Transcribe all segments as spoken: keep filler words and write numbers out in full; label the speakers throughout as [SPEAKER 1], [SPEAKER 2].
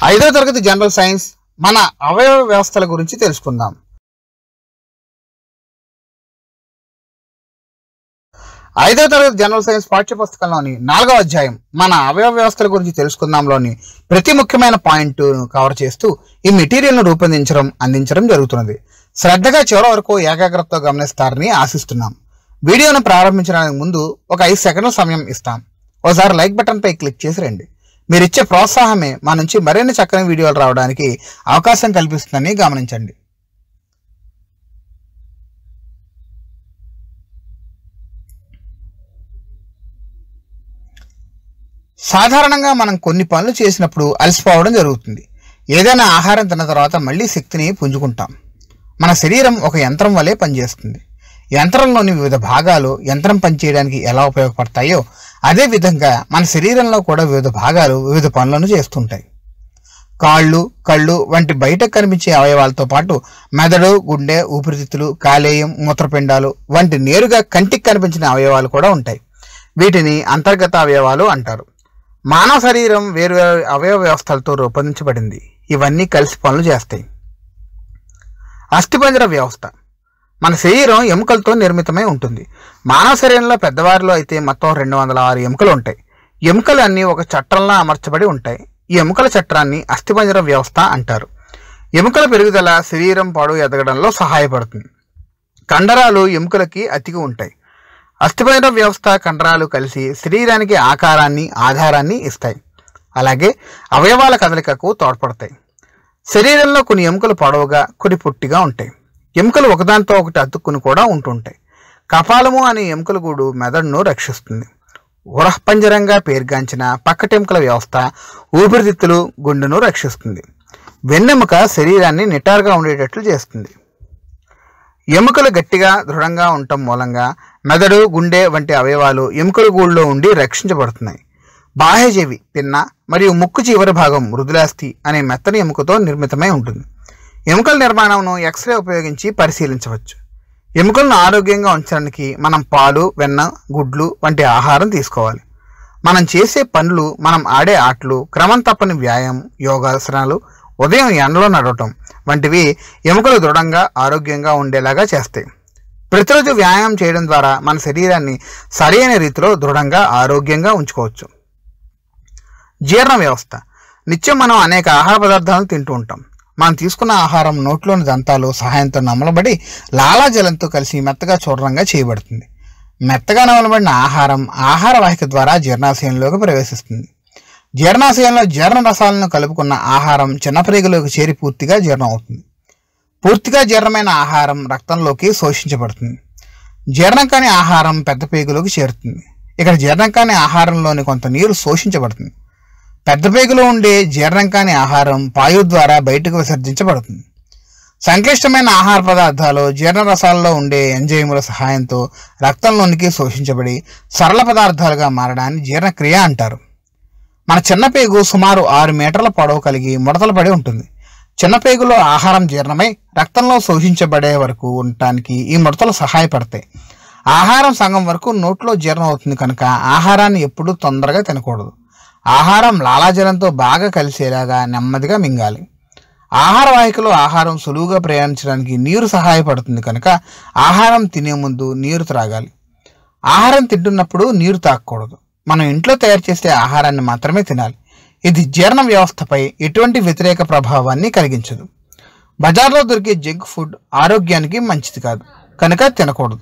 [SPEAKER 1] ఐదో తరగతి general science మన అవయవ వ్యవస్థల గురించి తెలుసుకుందాం. ఐదో తరగతి జనరల్ సైన్స్ పాఠ్యపుస్తకంలోని నాలుగవ అధ్యాయం మన అవయవ వ్యవస్థల గురించి తెలుసుకుందాంలోని ప్రతి ముఖ్యమైన పాయింట్ కవర్ చేస్తూ ఈ మెటీరియల్ ను రూపొందించడం అందించడం జరుగుతున్నది. శ్రద్ధగా చివరి వరకు ఏకాగ్రతతో గమనిస్తారని ఆశిస్తున్నాం. వీడియోను ప్రారంభించడానికి ముందు ఒక ఐదు సెకండ్ల సమయం ఇస్తాం. ఒకసారి లైక్ బటన్ పై క్లిక్ చేసి రండి. మీరిచ్చే ప్రోత్సాహమే మా నుంచి మరిన్ని చక్కని వీడియోలు రావడానికి అవకాశం కల్పిస్తుందని గమనించండి. సాధారణంగా మనం కొన్ని పనులు చేసినప్పుడు అలసిపోవడం జరుగుతుంది. ఏదైనా ఆహారం తిన్న తర్వాత మళ్ళీ శక్తిని పుంజుకుంటాం. మన శరీరం ఒక యంత్రం వలె పనిచేస్తుంది. యంత్రంలోని వివిధ భాగాలు యంత్రం పనిచేయడానికి ఎలా ఉపయోగపడతాయో అదేవిధంగా మన శరీరంలో కూడా వివిధ భాగాలు వివిధ పనులను చేస్తుంటాయి. కాళ్ళు, కళ్ళు వంటి బయటకు కనిపించే అవయవాలతో పాటు మెదడు, గుండె, ఊపిరితిత్తులు, కాలేయం, మూత్రపిండాలు వంటి నేరుగా కంటికి కనిపించిన అవయవాలు కూడా ఉంటాయి. వీటిని అంతర్గత అవయవాలు అంటారు. మానవ శరీరం వేరు వేరు అవయవ వ్యవస్థలతో రూపొందించబడింది. ఇవన్నీ కలిసి పనులు చేస్తాయి. అస్థిపంజర వ్యవస్థ మన శరీరం ఎముకలతో నిర్మితమై ఉంటుంది. మానవ శరీరంలో పెద్దవారిలో అయితే మొత్తం రెండు వందల ఆరు ఎముకలు ఉంటాయి. ఎముకలు అన్నీ ఒక చట్రంలా అమర్చబడి ఉంటాయి. ఈ ఎముకల చట్రాన్ని అస్థిపంజర వ్యవస్థ అంటారు. ఎముకల పెరుగుదల శరీరం పొడవు ఎదగడంలో సహాయపడుతుంది. కండరాలు ఎముకలకి అతికి ఉంటాయి. అస్థిపంజర వ్యవస్థ కండరాలు కలిసి శరీరానికి ఆకారాన్ని, ఆధారాన్ని ఇస్తాయి. అలాగే అవయవాల కదలికకు తోడ్పడతాయి. శరీరంలో కొన్ని ఎముకలు పొడవుగా, కొన్ని పొట్టిగా ఉంటాయి. ఎముకలు ఒకదానితో ఒకటి అతుక్కుని కూడా ఉంటుంటాయి. కపాలము అనే ఎముకల గూడు మెదడును రక్షిస్తుంది. ఉరఃపంజరంగా పేరుగాంచిన పక్కటెముకల వ్యవస్థ ఊపిరితిత్తులు, గుండెను రక్షిస్తుంది. వెన్నెముక శరీరాన్ని నిటారుగా ఉండేటట్లు చేస్తుంది. ఎముకలు గట్టిగా, దృఢంగా ఉండటం మూలంగా మెదడు, గుండె వంటి అవయవాలు ఎముకల గూడులో ఉండి రక్షించబడుతున్నాయి. బాహ్యజీవి పిన్న మరియు ముక్కు చివరి భాగం మృదులాస్థి అనే మెత్తని ఎముకతో నిర్మితమై ఉంటుంది. ఎముకల నిర్మాణంను ఎక్స్రే ఉపయోగించి పరిశీలించవచ్చు. ఎముకలను ఆరోగ్యంగా ఉంచడానికి మనం పాలు, వెన్న, గుడ్లు వంటి ఆహారం తీసుకోవాలి. మనం చేసే పనులు, మనం ఆడే ఆటలు, క్రమం తప్పని వ్యాయామం, యోగాసనాలు, ఉదయం ఎండలో నడవటం వంటివి ఎముకలు దృఢంగా, ఆరోగ్యంగా ఉండేలాగా చేస్తాయి. ప్రతిరోజు వ్యాయామం చేయడం ద్వారా మన శరీరాన్ని సరైన రీతిలో దృఢంగా, ఆరోగ్యంగా ఉంచుకోవచ్చు. జీర్ణ వ్యవస్థ నిత్యం మనం అనేక ఆహార పదార్థాలను తింటూ ఉంటాం. మనం తీసుకున్న ఆహారం నోట్లోని దంతాలు సహాయంతో నమలబడి లాలాజలంతో కలిసి మెత్తగా చూర్ణంగా చేయబడుతుంది. మెత్తగా నమలబడిన ఆహారం ఆహార వాహిక ద్వారా జీర్ణాశయంలోకి ప్రవేశిస్తుంది. జీర్ణాశయంలో జీర్ణ రసాలను కలుపుకున్న ఆహారం చిన్న ప్రేగులోకి చేరి పూర్తిగా జీర్ణం అవుతుంది. పూర్తిగా జీర్ణమైన ఆహారం రక్తంలోకి శోషించబడుతుంది. జీర్ణం కాని ఆహారం పెద్ద పేగులోకి చేరుతుంది. ఇక్కడ జీర్ణం కాని ఆహారంలోని కొంత నీరు శోషించబడుతుంది. పెద్ద పేగులో ఉండే జీర్ణం కాని ఆహారం పాయు ద్వారా బయటకు విసర్జించబడుతుంది. సంక్లిష్టమైన ఆహార పదార్థాలు జీర్ణ రసాలలో ఉండే ఎంజైముల సహాయంతో రక్తంలోనికి శోషించబడి సరళ పదార్థాలుగా మారడాన్ని జీర్ణక్రియ అంటారు. మన చిన్న పేగు సుమారు ఆరు మీటర్ల పొడవు కలిగి ముడతలు పడి ఉంటుంది. చిన్న పేగులో ఆహారం జీర్ణమై రక్తంలో శోషించబడే వరకు ఉండటానికి ఈ ముడతలు సహాయపడతాయి. ఆహారం సగం వరకు నోట్లో జీర్ణం అవుతుంది కనుక ఆహారాన్ని ఎప్పుడూ తొందరగా తినకూడదు. ఆహారం లాలాజలంతో బాగా కలిసేలాగా నెమ్మదిగా మింగాలి. ఆహార వాహికలో ఆహారం సులువుగా ప్రయాణించడానికి నీరు సహాయపడుతుంది కనుక ఆహారం తినే ముందు నీరు త్రాగాలి. ఆహారం తింటున్నప్పుడు నీరు తాగకూడదు. మనం ఇంట్లో తయారు చేసే ఆహారాన్ని మాత్రమే తినాలి. ఇది జీర్ణ వ్యవస్థపై ఎటువంటి వ్యతిరేక ప్రభావాన్ని కలిగించదు. బజార్లో దొరికే జంక్ ఫుడ్ ఆరోగ్యానికి మంచిది కాదు కనుక తినకూడదు.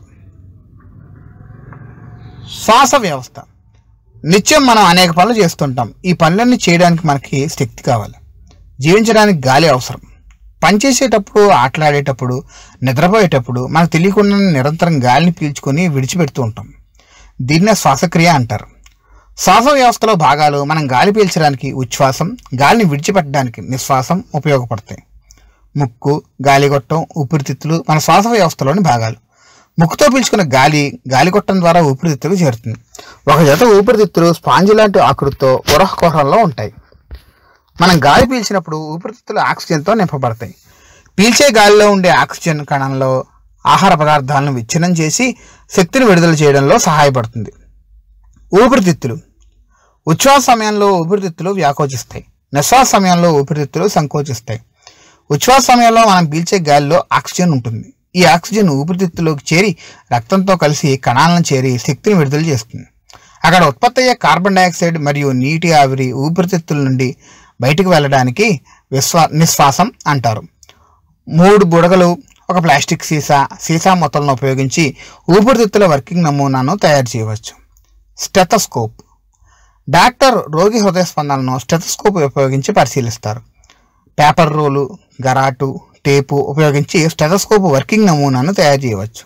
[SPEAKER 1] శ్వాస వ్యవస్థ నిత్యం మనం అనేక పనులు చేస్తుంటాం. ఈ పనులన్నీ చేయడానికి మనకి శక్తి కావాలి. జీవించడానికి గాలి అవసరం. పనిచేసేటప్పుడు, ఆటలాడేటప్పుడు, నిద్రపోయేటప్పుడు మనకు తెలియకుండా నిరంతరం గాలిని పీల్చుకొని విడిచిపెడుతూ ఉంటాం. దీన్నే శ్వాసక్రియ అంటారు. శ్వాస వ్యవస్థలో భాగాలు మనం గాలి పీల్చడానికి ఉచ్ఛ్వాసం, గాలిని విడిచిపెట్టడానికి నిశ్వాసం ఉపయోగపడతాయి. ముక్కు, గాలిగొట్టం, ఊపిరితిత్తులు మన శ్వాస వ్యవస్థలోని భాగాలు. ముక్కుతో పీల్చుకున్న గాలి గాలిగొట్టం ద్వారా ఊపిరితిత్తులకు చేరుతుంది. ఒక జత ఊపిరితిత్తులు స్పాంజి లాంటి ఆకృతితో ఉరహకుహరంలో ఉంటాయి. మనం గాలి పీల్చినప్పుడు ఊపిరితిత్తులు ఆక్సిజన్తో నింపబడతాయి. పీల్చే గాలిలో ఉండే ఆక్సిజన్ కణంలో ఆహార పదార్థాలను విచ్ఛిన్నం చేసి శక్తిని విడుదల చేయడంలో సహాయపడుతుంది. ఊపిరితిత్తులు ఉచ్ఛ్వాస సమయంలో ఊపిరితిత్తులు వ్యాకోచిస్తాయి. నిశ్వాస సమయంలో ఊపిరితిత్తులు సంకోచిస్తాయి. ఉచ్ఛ్వాస సమయంలో మనం పీల్చే గాలిలో ఆక్సిజన్ ఉంటుంది. ఈ ఆక్సిజన్ ఊపిరితిత్తులోకి చేరి రక్తంతో కలిసి కణాలను చేరి శక్తిని విడుదల చేస్తుంది. అక్కడ ఉత్పత్తి అయ్యే కార్బన్ డైఆక్సైడ్ మరియు నీటి ఆవిరి ఊపిరితిత్తుల నుండి బయటకు వెళ్ళడానికి విశ్వా నిశ్వాసం అంటారు. మూడు బుడగలు, ఒక ప్లాస్టిక్ సీసా సీసా మొత్తలను ఉపయోగించి ఊపిరితిత్తుల వర్కింగ్ నమూనాను తయారు చేయవచ్చు. స్టెథోస్కోప్. డాక్టర్ రోగి హృదయ స్పందనను స్టెథోస్కోప్ ఉపయోగించి పరిశీలిస్తారు. పేపర్ రోలు, గరాటు, టేపు ఉపయోగించి స్టెథోస్కోప్ వర్కింగ్ నమూనాను తయారు చేయవచ్చు.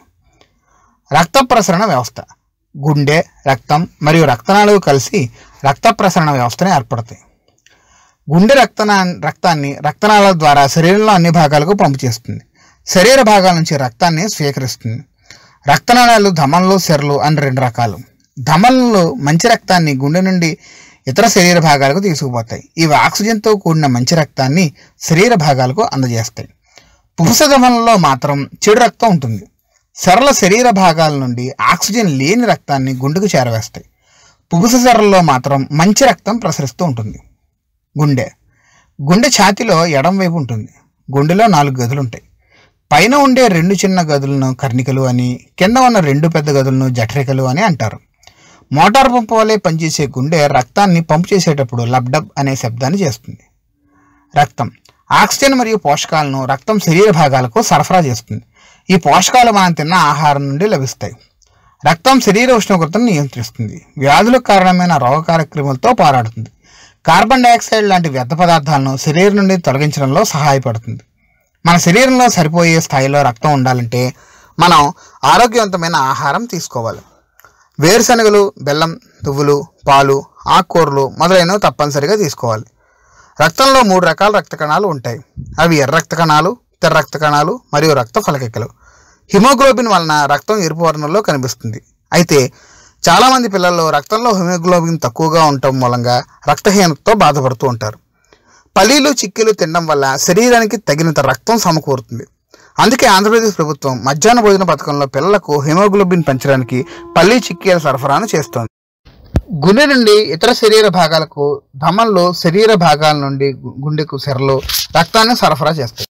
[SPEAKER 1] రక్త ప్రసరణ వ్యవస్థ. గుండె, రక్తం మరియు రక్తనాళాలు కలిసి రక్త ప్రసరణ వ్యవస్థను ఏర్పడతాయి. గుండె రక్తనా రక్తాన్ని రక్తనాళాల ద్వారా శరీరంలో అన్ని భాగాలకు పంపు చేస్తుంది. శరీర భాగాల నుంచి రక్తాన్ని స్వీకరిస్తుంది. రక్తనాళాలు ధమనులు, సిరలు అని రెండు రకాలు. ధమనులు మంచి రక్తాన్ని గుండె నుండి ఇతర శరీర భాగాలకు తీసుకుపోతాయి. ఇవి ఆక్సిజన్తో కూడిన మంచి రక్తాన్ని శరీర భాగాలకు అందజేస్తాయి. పురుష ధమనులలో మాత్రం చెడు రక్తం ఉంటుంది. సిరల శరీర భాగాల నుండి ఆక్సిజన్ లేని రక్తాన్ని గుండెకు చేరవేస్తాయి. పురుష సిరల్లో మాత్రం మంచి రక్తం ప్రసరిస్తూ ఉంటుంది. గుండె. గుండె ఛాతీలో ఎడం వైపు ఉంటుంది. గుండెలో నాలుగు గదులు ఉంటాయి. పైన ఉండే రెండు చిన్న గదులను కర్ణికలు అని, కింద ఉన్న రెండు పెద్ద గదులను జఠరికలు అని అంటారు. మోటార్ పంపు వలె పనిచేసే గుండె రక్తాన్ని పంపు చేసేటప్పుడు లబ్డబ్ అనే శబ్దాన్ని చేస్తుంది. రక్తం ఆక్సిజన్ మరియు పోషకాలను రక్తం శరీర భాగాలకు సరఫరా చేస్తుంది. ఈ పోషకాలు మనం తిన్న ఆహారం నుండి లభిస్తాయి. రక్తం శరీర ఉష్ణోగ్రతను నియంత్రిస్తుంది. వ్యాధులకు కారణమైన రోగకారక క్రిములతో పోరాడుతుంది. కార్బన్ డైఆక్సైడ్ లాంటి వ్యర్థ పదార్థాలను శరీరం నుండి తొలగించడంలో సహాయపడుతుంది. మన శరీరంలో సరిపోయే స్థాయిలో రక్తం ఉండాలంటే మనం ఆరోగ్యవంతమైన ఆహారం తీసుకోవాలి. వేరుశనగలు, బెల్లం, నువ్వులు, పాలు, ఆకుకూరలు మొదలైనవి తప్పనిసరిగా తీసుకోవాలి. రక్తంలో మూడు రకాల రక్త కణాలు ఉంటాయి. అవి ఎర్ర రక్త కణాలు, తెర్ర రక్త కణాలు మరియు రక్త ఫలకికలు. హిమోగ్లోబిన్ వలన రక్తం ఎరుపు వర్ణంలో కనిపిస్తుంది. అయితే చాలామంది పిల్లల్లో రక్తంలో హిమోగ్లోబిన్ తక్కువగా ఉండటం మూలంగా రక్తహీనతతో బాధపడుతూ ఉంటారు. పల్లీలు, చిక్కీలు తినడం వల్ల శరీరానికి తగినంత రక్తం సమకూరుతుంది. అందుకే ఆంధ్రప్రదేశ్ ప్రభుత్వం మధ్యాహ్న భోజన పథకంలో పిల్లలకు హిమోగ్లోబిన్ పెంచడానికి పల్లీ చిక్కీల సరఫరాను చేస్తోంది. గుండె నుండి ఇతర శరీర భాగాలకు ధమనులు, శరీర భాగాల నుండి గుండెకు సిరలు రక్తాన్ని సరఫరా చేస్తాయి.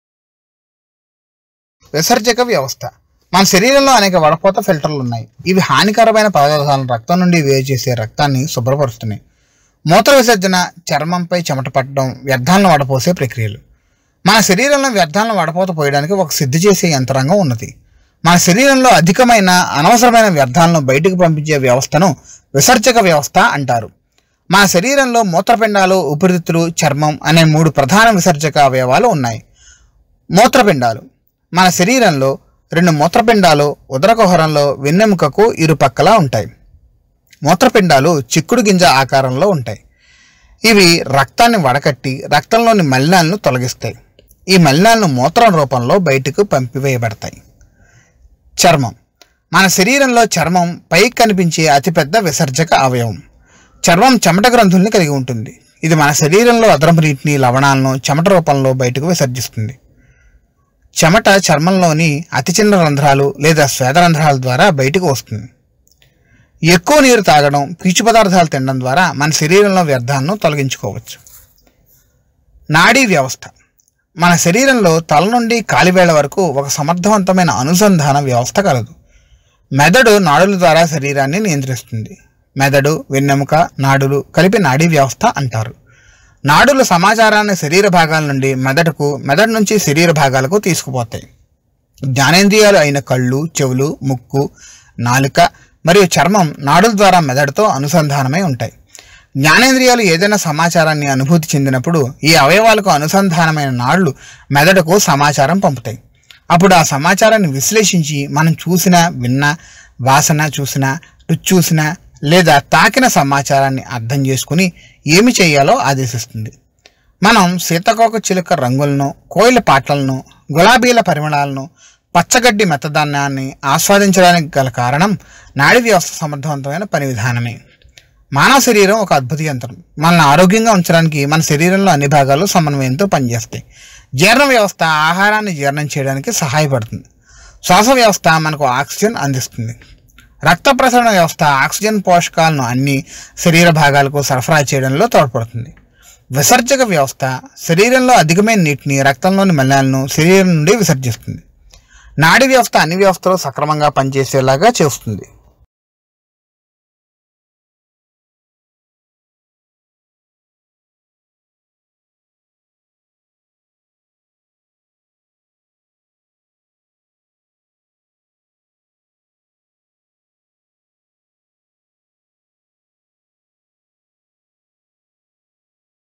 [SPEAKER 1] విసర్జక వ్యవస్థ. మన శరీరంలో అనేక వడపోత ఫిల్టర్లు ఉన్నాయి. ఇవి హానికరమైన పదార్థాలను రక్తం నుండి వేరు చేసే రక్తాన్ని శుభ్రపరుస్తున్నాయి. మూత్ర విసర్జన, చర్మంపై చెమట పట్టడం, వ్యర్థాలను వడపోసే ప్రక్రియలు. మన శరీరంలో వ్యర్థాలను వడపోత పోయడానికి ఒక సిద్ధి చేసే యంత్రాంగం ఉన్నది. మన శరీరంలో అధికమైన అనవసరమైన వ్యర్థాలను బయటకు పంపించే వ్యవస్థను విసర్జక వ్యవస్థ అంటారు. మన శరీరంలో మూత్రపిండాలు, ఊపిరితిత్తులు, చర్మం అనే మూడు ప్రధాన విసర్జక అవయవాలు ఉన్నాయి. మూత్రపిండాలు. మన శరీరంలో రెండు మూత్రపిండాలు ఉదరకుహరంలో వెన్నెముకకు ఇరుపక్కలా ఉంటాయి. మూత్రపిండాలు చిక్కుడు గింజ ఆకారంలో ఉంటాయి. ఇవి రక్తాన్ని వడకట్టి రక్తంలోని మలినాలను తొలగిస్తాయి. ఈ మలినాలను మూత్రం రూపంలో బయటకు పంపివేయబడతాయి. చర్మం. మన శరీరంలో చర్మం పైకి కనిపించే అతిపెద్ద విసర్జక అవయవం. చర్మం చెమట గ్రంథుల్ని కలిగి ఉంటుంది. ఇది మన శరీరంలో అదనపు నీటిని, లవణాలను చెమట రూపంలో బయటకు విసర్జిస్తుంది. చెమట చర్మంలోని అతి చిన్న రంధ్రాలు లేదా స్వేదరంధ్రాల ద్వారా బయటకు వస్తుంది. ఎక్కువ నీరు తాగడం, పీచు పదార్థాలు తినడం ద్వారా మన శరీరంలో వ్యర్థాలను తొలగించుకోవచ్చు. నాడీ వ్యవస్థ. మన శరీరంలో తల నుండి కాలివేళ్ల వరకు ఒక సమర్థవంతమైన అనుసంధాన వ్యవస్థ కలదు. మెదడు నాడుల ద్వారా శరీరాన్ని నియంత్రిస్తుంది. మెదడు, వెన్నెముక, నాడులు కలిపి నాడీ వ్యవస్థ అంటారు. నాడులు సమాచారాన్ని శరీర భాగాల నుండి మెదడుకు, మెదడు నుంచి శరీర భాగాలకు తీసుకుపోతాయి. జ్ఞానేంద్రియాలు అయిన కళ్ళు, చెవులు, ముక్కు, నాలుక మరియు చర్మం నాడుల ద్వారా మెదడుతో అనుసంధానమై ఉంటాయి. జ్ఞానేంద్రియాలు ఏదైనా సమాచారాన్ని అనుభూతి చెందినప్పుడు ఈ అవయవాలకు అనుసంధానమైన నాడులు మెదడుకు సమాచారం పంపుతాయి. అప్పుడు ఆ సమాచారాన్ని విశ్లేషించి మనం చూసిన, విన్న, వాసన చూసిన, రుచి చూసిన లేదా తాకిన సమాచారాన్ని అర్థం చేసుకుని ఏమి చేయాలో ఆదేశిస్తుంది. మనం సీతాకోక చిలుక రంగులను, కోయిల పాటలను, గులాబీల పరిమళాలను, పచ్చగడ్డి మెత్తదనాన్ని ఆస్వాదించడానికి గల కారణం నాడీ వ్యవస్థ సమర్థవంతమైన పని విధానమే. మానవ శరీరం ఒక అద్భుత యంత్రం. మనల్ని ఆరోగ్యంగా ఉంచడానికి మన శరీరంలో అన్ని భాగాలు సమన్వయంతో పనిచేస్తాయి. జీర్ణ వ్యవస్థ ఆహారాన్ని జీర్ణం చేయడానికి సహాయపడుతుంది. శ్వాస వ్యవస్థ మనకు ఆక్సిజన్ అందిస్తుంది. రక్త ప్రసరణ వ్యవస్థ ఆక్సిజన్ పోషకాలను అన్ని శరీర భాగాలకు సరఫరా చేయడంలో తోడ్పడుతుంది. విసర్జక వ్యవస్థ శరీరంలో అధికమైన నీటిని, రక్తంలోని మలినాలను శరీరం నుండి విసర్జిస్తుంది. నాడీ వ్యవస్థ అన్ని వ్యవస్థలు సక్రమంగా పనిచేసేలాగా చేస్తుంది.